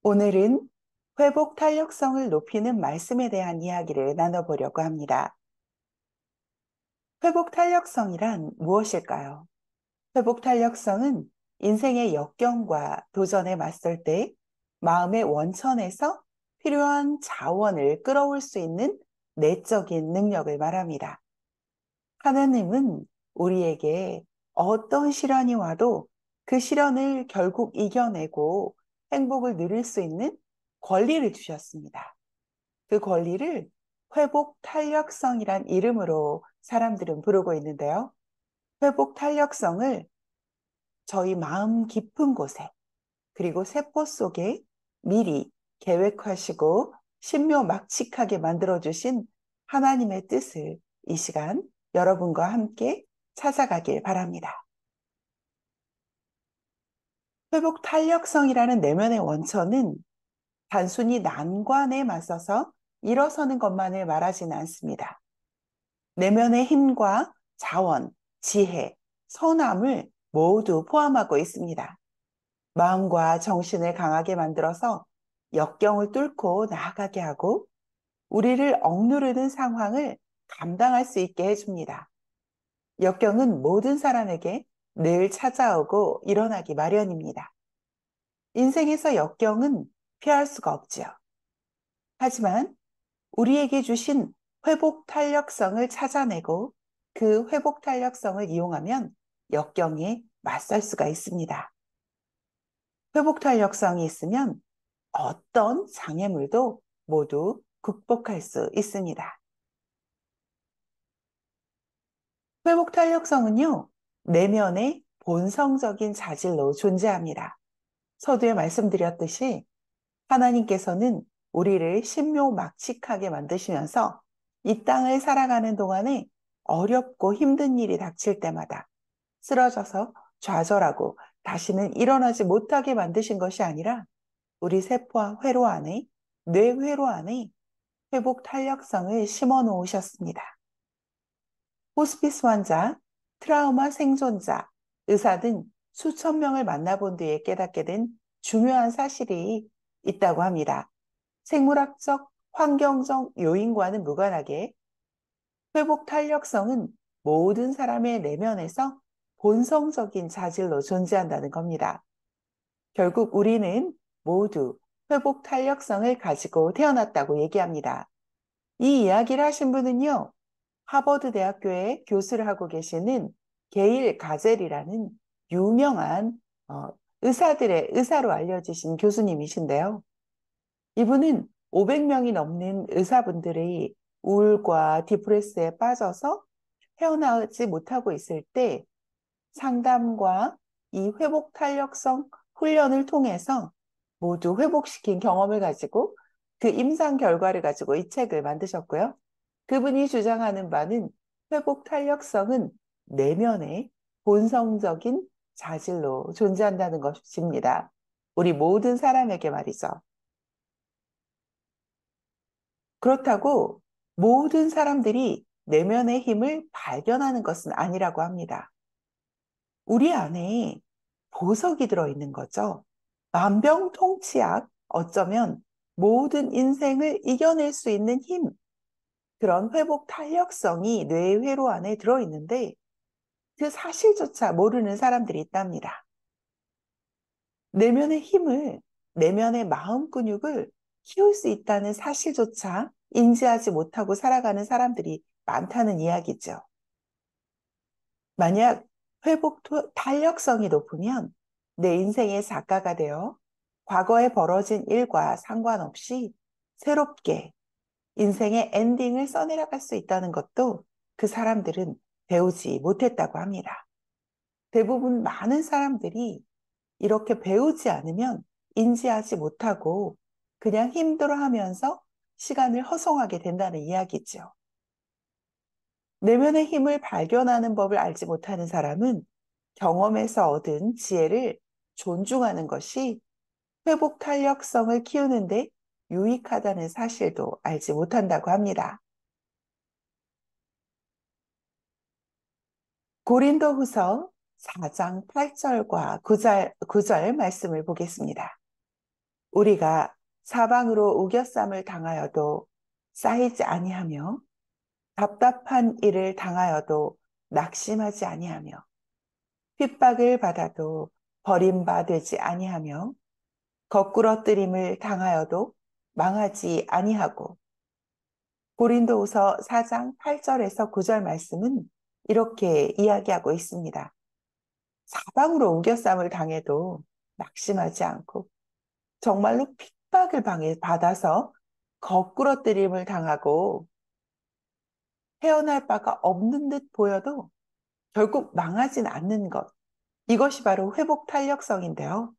오늘은 회복 탄력성을 높이는 말씀에 대한 이야기를 나눠보려고 합니다. 회복 탄력성이란 무엇일까요? 회복 탄력성은 인생의 역경과 도전에 맞설 때 마음의 원천에서 필요한 자원을 끌어올 수 있는 내적인 능력을 말합니다. 하나님은 우리에게 어떤 시련이 와도 그 시련을 결국 이겨내고 행복을 누릴 수 있는 권리를 주셨습니다. 그 권리를 회복 탄력성이란 이름으로 사람들은 부르고 있는데요. 회복 탄력성을 저희 마음 깊은 곳에 그리고 세포 속에 미리 계획하시고 신묘막측하게 만들어주신 하나님의 뜻을 이 시간 여러분과 함께 찾아가길 바랍니다. 회복 탄력성이라는 내면의 원천은 단순히 난관에 맞서서 일어서는 것만을 말하지는 않습니다. 내면의 힘과 자원, 지혜, 선함을 모두 포함하고 있습니다. 마음과 정신을 강하게 만들어서 역경을 뚫고 나아가게 하고 우리를 억누르는 상황을 감당할 수 있게 해줍니다. 역경은 모든 사람에게 늘 찾아오고 일어나기 마련입니다. 인생에서 역경은 피할 수가 없지요. 하지만 우리에게 주신 회복 탄력성을 찾아내고 그 회복 탄력성을 이용하면 역경에 맞설 수가 있습니다. 회복 탄력성이 있으면 어떤 장애물도 모두 극복할 수 있습니다. 회복 탄력성은요, 내면의 본성적인 자질로 존재합니다. 서두에 말씀드렸듯이 하나님께서는 우리를 신묘막측하게 만드시면서 이 땅을 살아가는 동안에 어렵고 힘든 일이 닥칠 때마다 쓰러져서 좌절하고 다시는 일어나지 못하게 만드신 것이 아니라 우리 세포와 회로 안에, 뇌회로 안에 회복 탄력성을 심어 놓으셨습니다. 호스피스 환자, 트라우마 생존자, 의사 등 수천 명을 만나본 뒤에 깨닫게 된 중요한 사실이 있다고 합니다. 생물학적, 환경적 요인과는 무관하게 회복 탄력성은 모든 사람의 내면에서 본성적인 자질로 존재한다는 겁니다. 결국 우리는 모두 회복 탄력성을 가지고 태어났다고 얘기합니다. 이 이야기를 하신 분은요, 하버드 대학교에 교수를 하고 계시는 게일 가젤이라는 유명한 의사들의 의사로 알려지신 교수님이신데요. 이분은 500명이 넘는 의사분들이 우울과 디프레스에 빠져서 헤어나오지 못하고 있을 때 상담과 이 회복 탄력성 훈련을 통해서 모두 회복시킨 경험을 가지고 그 임상 결과를 가지고 이 책을 만드셨고요. 그분이 주장하는 바는 회복 탄력성은 내면의 본성적인 자질로 존재한다는 것입니다. 우리 모든 사람에게 말이죠. 그렇다고 모든 사람들이 내면의 힘을 발견하는 것은 아니라고 합니다. 우리 안에 보석이 들어있는 거죠. 만병통치약, 어쩌면 모든 인생을 이겨낼 수 있는 힘, 그런 회복 탄력성이 뇌회로 안에 들어있는데 그 사실조차 모르는 사람들이 있답니다. 내면의 힘을, 내면의 마음 근육을 키울 수 있다는 사실조차 인지하지 못하고 살아가는 사람들이 많다는 이야기죠. 만약 회복 탄력성이 높으면 내 인생의 작가가 되어 과거에 벌어진 일과 상관없이 새롭게 인생의 엔딩을 써내려갈 수 있다는 것도 그 사람들은 배우지 못했다고 합니다. 대부분 많은 사람들이 이렇게 배우지 않으면 인지하지 못하고 그냥 힘들어하면서 시간을 허송하게 된다는 이야기죠. 내면의 힘을 발견하는 법을 알지 못하는 사람은 경험에서 얻은 지혜를 존중하는 것이 회복 탄력성을 키우는데 유익하다는 사실도 알지 못한다고 합니다. 고린도후서 4장 8절과 9절 말씀을 보겠습니다. 우리가 사방으로 우겨쌈을 당하여도 쌓이지 아니하며 답답한 일을 당하여도 낙심하지 아니하며 핍박을 받아도 버림받지 아니하며 거꾸러뜨림을 당하여도 망하지 아니하고 고린도후서 4장 8절에서 9절 말씀은 이렇게 이야기하고 있습니다. 사방으로 우겨쌈을 당해도 낙심하지 않고 정말로 핍박을 받아서 거꾸러뜨림을 당하고 헤어날 바가 없는 듯 보여도 결국 망하진 않는 것. 이것이 바로 회복 탄력성인데요.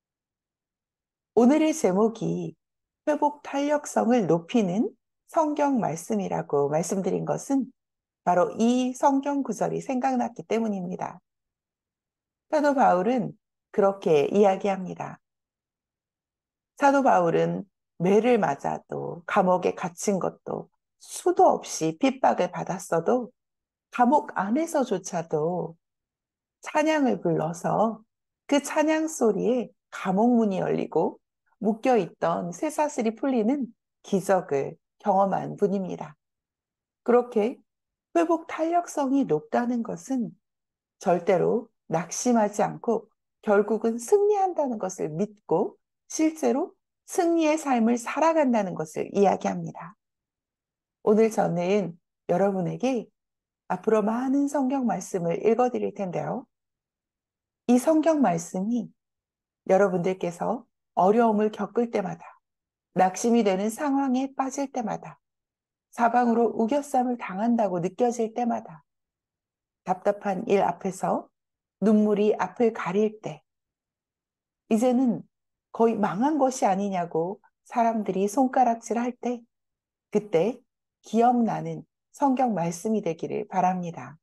오늘의 제목이 회복 탄력성을 높이는 성경 말씀이라고 말씀드린 것은 바로 이 성경 구절이 생각났기 때문입니다. 사도 바울은 그렇게 이야기합니다. 사도 바울은 매를 맞아도 감옥에 갇힌 것도 수도 없이 핍박을 받았어도 감옥 안에서조차도 찬양을 불러서 그 찬양 소리에 감옥 문이 열리고 묶여있던 쇠사슬이 풀리는 기적을 경험한 분입니다. 그렇게 회복 탄력성이 높다는 것은 절대로 낙심하지 않고 결국은 승리한다는 것을 믿고 실제로 승리의 삶을 살아간다는 것을 이야기합니다. 오늘 저는 여러분에게 앞으로 많은 성경 말씀을 읽어드릴 텐데요. 이 성경 말씀이 여러분들께서 어려움을 겪을 때마다, 낙심이 되는 상황에 빠질 때마다, 사방으로 우겨쌈을 당한다고 느껴질 때마다, 답답한 일 앞에서 눈물이 앞을 가릴 때, 이제는 거의 망한 것이 아니냐고 사람들이 손가락질 할 때, 그때 기억나는 성경 말씀이 되기를 바랍니다.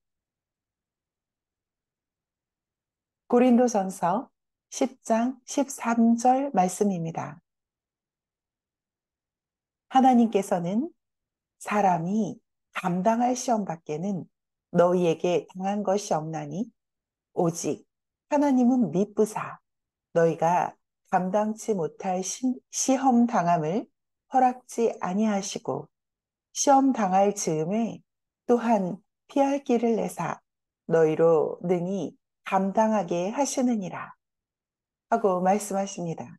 고린도전서 10장 13절 말씀입니다. 하나님께서는 사람이 감당할 시험 밖에는 너희에게 당한 것이 없나니 오직 하나님은 미쁘사 너희가 감당치 못할 시험 당함을 허락지 아니하시고 시험 당할 즈음에 또한 피할 길을 내사 너희로 능히 감당하게 하시느니라 하고 말씀하십니다.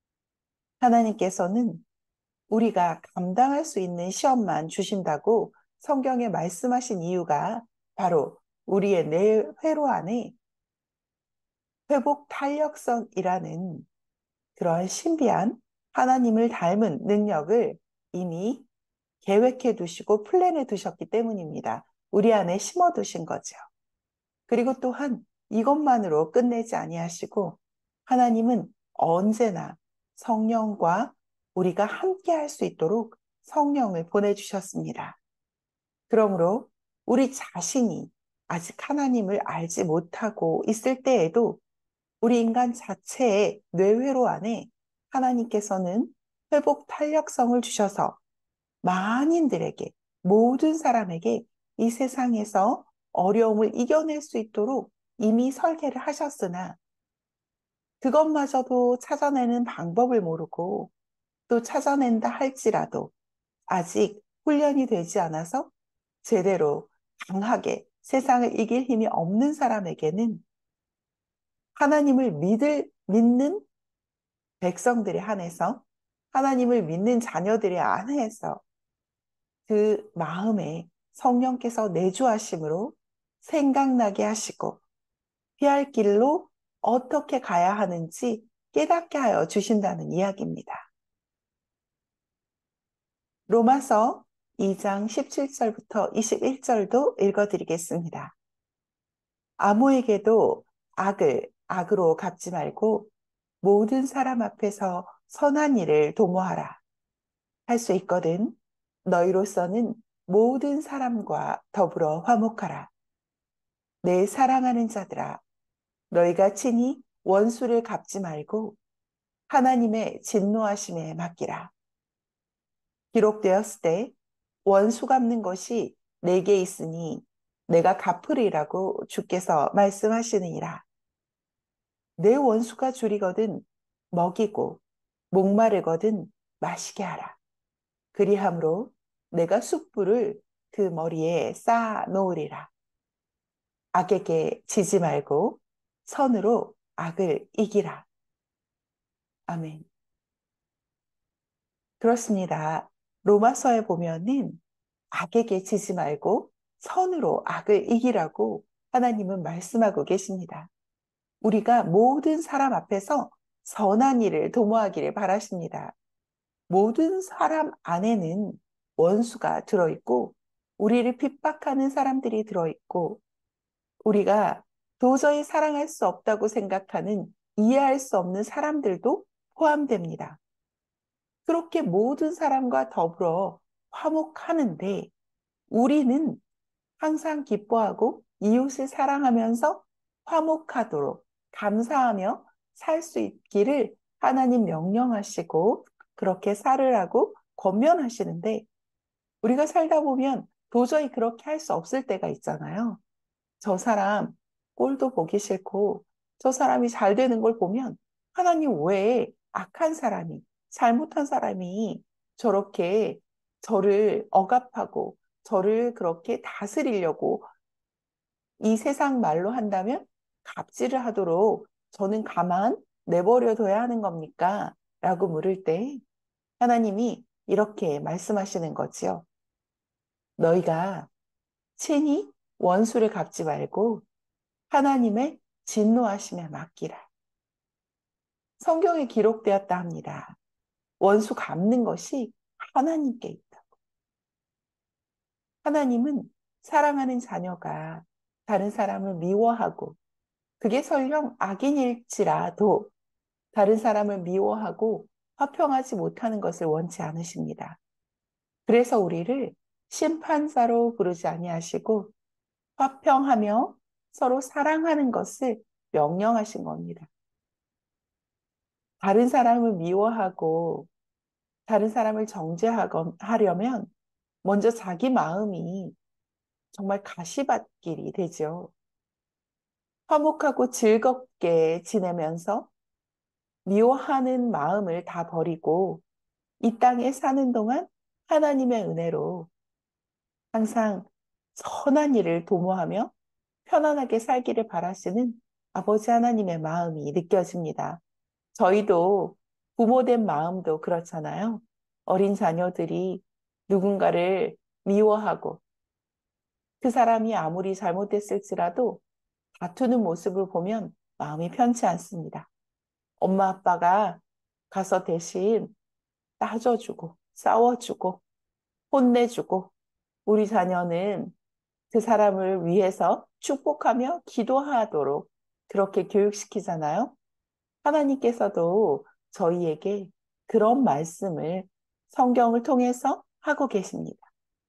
하나님께서는 우리가 감당할 수 있는 시험만 주신다고 성경에 말씀하신 이유가 바로 우리의 뇌회로 안에 회복 탄력성이라는 그런 신비한 하나님을 닮은 능력을 이미 계획해 두시고 플랜해 두셨기 때문입니다. 우리 안에 심어 두신 거죠. 그리고 또한 이것만으로 끝내지 아니하시고 하나님은 언제나 성령과 우리가 함께 할 수 있도록 성령을 보내주셨습니다. 그러므로 우리 자신이 아직 하나님을 알지 못하고 있을 때에도 우리 인간 자체의 뇌회로 안에 하나님께서는 회복 탄력성을 주셔서 만인들에게, 모든 사람에게 이 세상에서 어려움을 이겨낼 수 있도록 이미 설계를 하셨으나 그것마저도 찾아내는 방법을 모르고 또 찾아낸다 할지라도 아직 훈련이 되지 않아서 제대로 강하게 세상을 이길 힘이 없는 사람에게는 하나님을 믿는 백성들에 한해서 하나님을 믿는 자녀들에 한해서 그 마음에 성령께서 내주하심으로 생각나게 하시고 피할 길로 어떻게 가야 하는지 깨닫게 하여 주신다는 이야기입니다. 로마서 2장 17절부터 21절도 읽어드리겠습니다. 아무에게도 악을 악으로 갚지 말고 모든 사람 앞에서 선한 일을 도모하라. 할 수 있거든 너희로서는 모든 사람과 더불어 화목하라. 내 사랑하는 자들아, 너희가 친히 원수를 갚지 말고 하나님의 진노하심에 맡기라. 기록되었을 때 원수 갚는 것이 내게 있으니 내가 갚으리라고 주께서 말씀하시느니라. 내 원수가 줄이거든 먹이고 목마르거든 마시게 하라. 그리함으로 내가 숯불을 그 머리에 쌓아 놓으리라. 악에게 지지 말고 선으로 악을 이기라. 아멘. 그렇습니다. 로마서에 보면은 악에게 지지 말고 선으로 악을 이기라고 하나님은 말씀하고 계십니다. 우리가 모든 사람 앞에서 선한 일을 도모하기를 바라십니다. 모든 사람 안에는 원수가 들어있고, 우리를 핍박하는 사람들이 들어있고, 우리가 도저히 사랑할 수 없다고 생각하는 이해할 수 없는 사람들도 포함됩니다. 그렇게 모든 사람과 더불어 화목하는데 우리는 항상 기뻐하고 이웃을 사랑하면서 화목하도록 감사하며 살 수 있기를 하나님 명령하시고 그렇게 살으라고 권면하시는데 우리가 살다 보면 도저히 그렇게 할 수 없을 때가 있잖아요. 저 사람 꼴도 보기 싫고 저 사람이 잘 되는 걸 보면 하나님 왜 악한 사람이 잘못한 사람이 저렇게 저를 억압하고 저를 그렇게 다스리려고 이 세상 말로 한다면 갑질을 하도록 저는 가만 내버려둬야 하는 겁니까? 라고 물을 때 하나님이 이렇게 말씀하시는 거지요. 너희가 친히 원수를 갚지 말고 하나님의 진노하심에 맡기라. 성경에 기록되었다 합니다. 원수 갚는 것이 하나님께 있다. 하나님은 사랑하는 자녀가 다른 사람을 미워하고 그게 설령 악인일지라도 다른 사람을 미워하고 화평하지 못하는 것을 원치 않으십니다. 그래서 우리를 심판자로 부르지 아니하시고 화평하며 서로 사랑하는 것을 명령하신 겁니다. 다른 사람을 미워하고 다른 사람을 정죄하려면 먼저 자기 마음이 정말 가시밭길이 되죠. 화목하고 즐겁게 지내면서 미워하는 마음을 다 버리고 이 땅에 사는 동안 하나님의 은혜로 항상 선한 일을 도모하며 편안하게 살기를 바라시는 아버지 하나님의 마음이 느껴집니다. 저희도 부모된 마음도 그렇잖아요. 어린 자녀들이 누군가를 미워하고 그 사람이 아무리 잘못됐을지라도 다투는 모습을 보면 마음이 편치 않습니다. 엄마 아빠가 가서 대신 따져주고 싸워주고 혼내주고 우리 자녀는 그 사람을 위해서 축복하며 기도하도록 그렇게 교육시키잖아요. 하나님께서도 저희에게 그런 말씀을 성경을 통해서 하고 계십니다.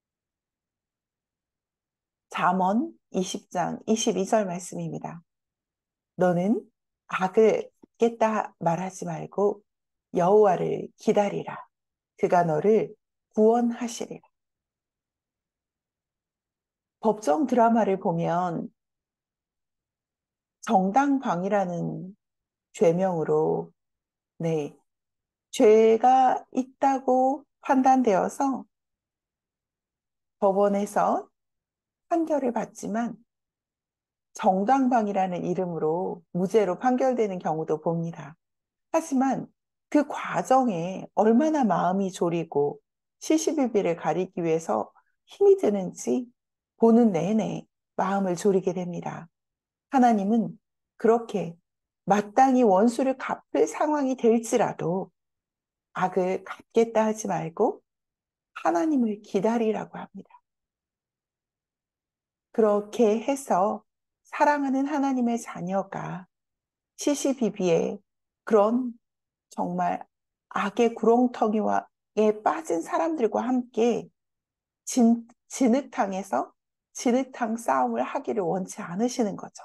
잠언 20장 22절 말씀입니다. 너는 악을 깼다 말하지 말고 여호와를 기다리라. 그가 너를 구원하시리라. 법정 드라마를 보면 정당방위라는 죄명으로 네, 죄가 있다고 판단되어서 법원에서 판결을 받지만 정당방위라는 이름으로 무죄로 판결되는 경우도 봅니다. 하지만 그 과정에 얼마나 마음이 졸이고 시시비비를 가리기 위해서 힘이 드는지 보는 내내 마음을 졸이게 됩니다. 하나님은 그렇게 마땅히 원수를 갚을 상황이 될지라도 악을 갚겠다 하지 말고 하나님을 기다리라고 합니다. 그렇게 해서 사랑하는 하나님의 자녀가 시시비비에 그런 정말 악의 구렁텅이에 빠진 사람들과 함께 진흙탕에서 진흙탕 싸움을 하기를 원치 않으시는 거죠.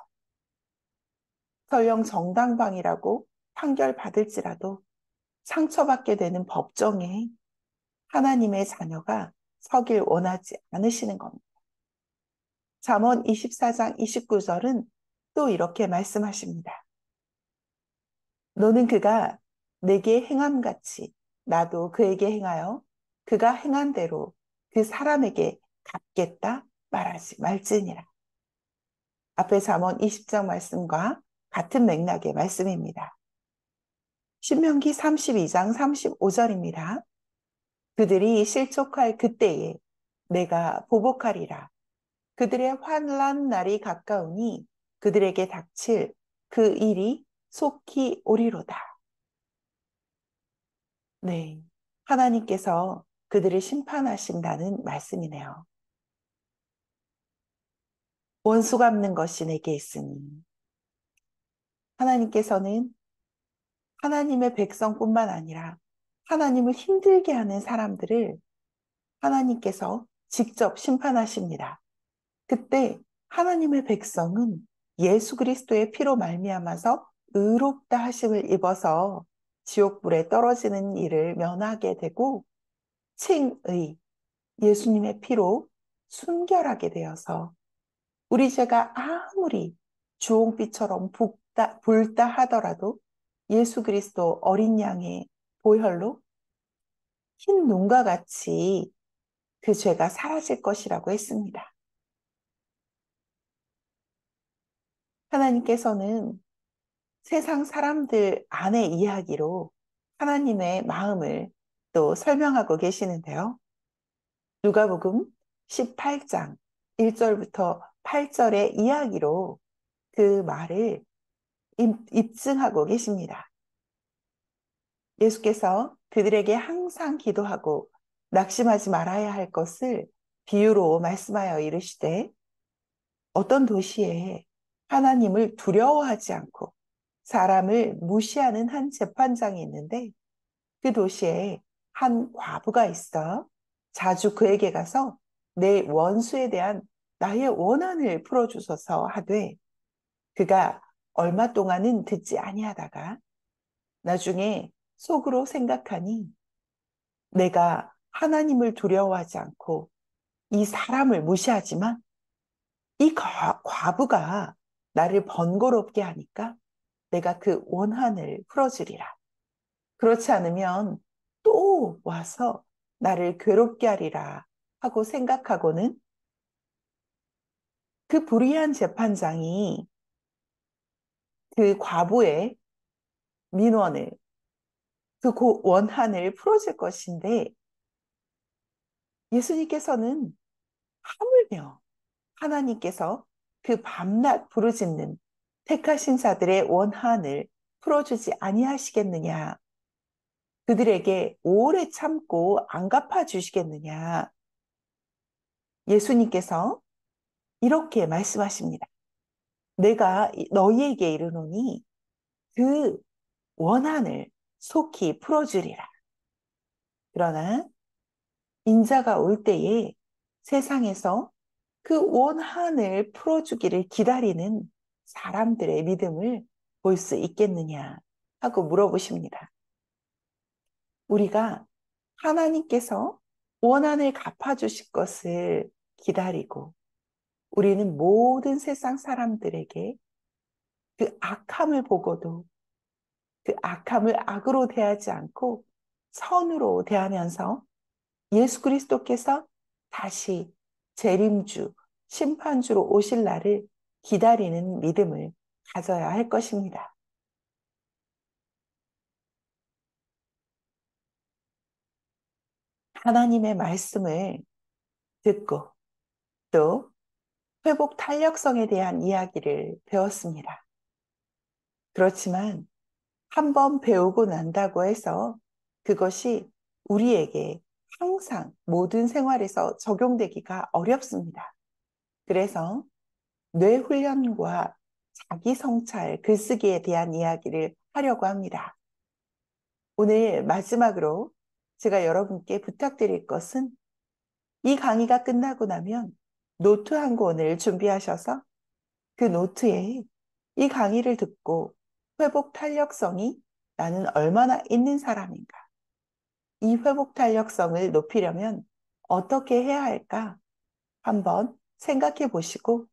설령 정당방위라고 판결받을지라도 상처받게 되는 법정에 하나님의 자녀가 서길 원하지 않으시는 겁니다. 잠언 24장 29절은 또 이렇게 말씀하십니다. 너는 그가 내게 행함같이 나도 그에게 행하여 그가 행한 대로 그 사람에게 갚겠다 말하지 말지니라. 앞에 잠언 20장 말씀과 같은 맥락의 말씀입니다. 신명기 32장 35절입니다. 그들이 실족할 그때에 내가 보복하리라. 그들의 환난 날이 가까우니 그들에게 닥칠 그 일이 속히 오리로다. 네. 하나님께서 그들을 심판하신다는 말씀이네요. 원수 갚는 것이 내게 있으니 하나님께서는 하나님의 백성뿐만 아니라 하나님을 힘들게 하는 사람들을 하나님께서 직접 심판하십니다. 그때 하나님의 백성은 예수 그리스도의 피로 말미암아서 의롭다 하심을 입어서 지옥불에 떨어지는 일을 면하게 되고 칭의 예수님의 피로 순결하게 되어서 우리 죄가 아무리 주홍빛처럼 붉다 하더라도 예수 그리스도 어린 양의 보혈로 흰 눈과 같이 그 죄가 사라질 것이라고 했습니다. 하나님께서는 세상 사람들 안의 이야기로 하나님의 마음을 또 설명하고 계시는데요. 누가복음 18장 1절부터 8절의 이야기로 그 말을 입증하고 계십니다. 예수께서 그들에게 항상 기도하고 낙심하지 말아야 할 것을 비유로 말씀하여 이르시되 어떤 도시에 하나님을 두려워하지 않고 사람을 무시하는 한 재판장이 있는데 그 도시에 한 과부가 있어 자주 그에게 가서 내 원수에 대한 나의 원한을 풀어주소서 하되 그가 얼마 동안은 듣지 아니하다가 나중에 속으로 생각하니 내가 하나님을 두려워하지 않고 이 사람을 무시하지만 이 과부가 나를 번거롭게 하니까 내가 그 원한을 풀어주리라. 그렇지 않으면 또 와서 나를 괴롭게 하리라 하고 생각하고는 그 불의한 재판장이 그 과부의 민원을 그 원한을 풀어줄 것인데 예수님께서는 하물며 하나님께서 그 밤낮 부르짖는 택하신 자들의 원한을 풀어주지 아니하시겠느냐? 그들에게 오래 참고 안 갚아주시겠느냐? 예수님께서 이렇게 말씀하십니다. 내가 너희에게 이르노니 그 원한을 속히 풀어주리라. 그러나 인자가 올 때에 세상에서 그 원한을 풀어주기를 기다리는 사람들의 믿음을 볼 수 있겠느냐 하고 물어보십니다. 우리가 하나님께서 원한을 갚아주실 것을 기다리고 우리는 모든 세상 사람들에게 그 악함을 보고도 그 악함을 악으로 대하지 않고 선으로 대하면서 예수 그리스도께서 다시 재림주, 심판주로 오실 날을 기다리는 믿음을 가져야 할 것입니다. 하나님의 말씀을 듣고 또 회복 탄력성에 대한 이야기를 배웠습니다. 그렇지만 한번 배우고 난다고 해서 그것이 우리에게 항상 모든 생활에서 적용되기가 어렵습니다. 그래서 뇌 훈련과 자기 성찰, 글쓰기에 대한 이야기를 하려고 합니다. 오늘 마지막으로 제가 여러분께 부탁드릴 것은 이 강의가 끝나고 나면 노트 한 권을 준비하셔서 그 노트에 이 강의를 듣고 회복 탄력성이 나는 얼마나 있는 사람인가? 이 회복 탄력성을 높이려면 어떻게 해야 할까? 한번 생각해 보시고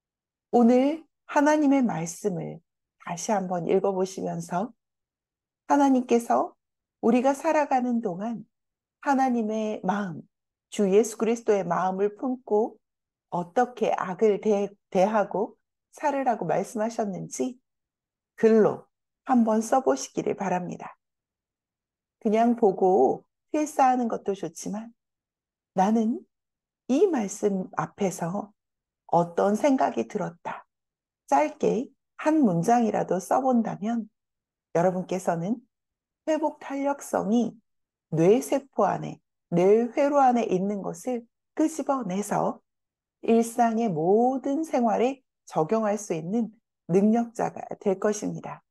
오늘 하나님의 말씀을 다시 한번 읽어보시면서 하나님께서 우리가 살아가는 동안 하나님의 마음, 주 예수 그리스도의 마음을 품고 어떻게 악을 대하고 살으라고 말씀하셨는지 글로 한번 써보시기를 바랍니다. 그냥 보고 필사하는 것도 좋지만 나는 이 말씀 앞에서 어떤 생각이 들었다. 짧게 한 문장이라도 써본다면 여러분께서는 회복 탄력성이 뇌세포 안에, 뇌회로 안에 있는 것을 끄집어내서 일상의 모든 생활에 적용할 수 있는 능력자가 될 것입니다.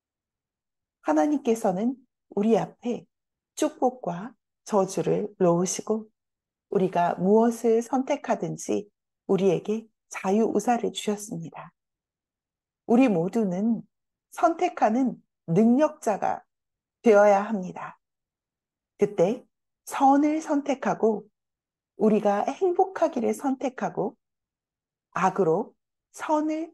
하나님께서는 우리 앞에 축복과 저주를 놓으시고 우리가 무엇을 선택하든지 우리에게 자유의사를 주셨습니다. 우리 모두는 선택하는 능력자가 되어야 합니다. 그때 선을 선택하고 우리가 행복하기를 선택하고 악으로 선을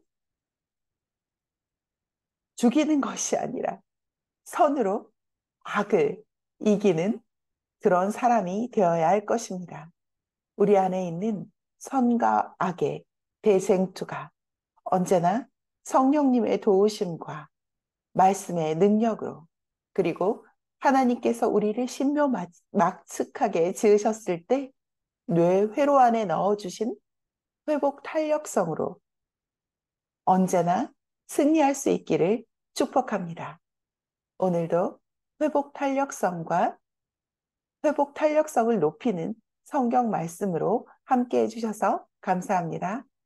죽이는 것이 아니라 선으로 악을 이기는 그런 사람이 되어야 할 것입니다. 우리 안에 있는 선과 악의 대쟁투가 언제나 성령님의 도우심과 말씀의 능력으로 그리고 하나님께서 우리를 신묘막측하게 지으셨을 때 뇌회로 안에 넣어주신 회복 탄력성으로 언제나 승리할 수 있기를 축복합니다. 오늘도 회복 탄력성과 회복 탄력성을 높이는 성경 말씀으로 함께 해주셔서 감사합니다.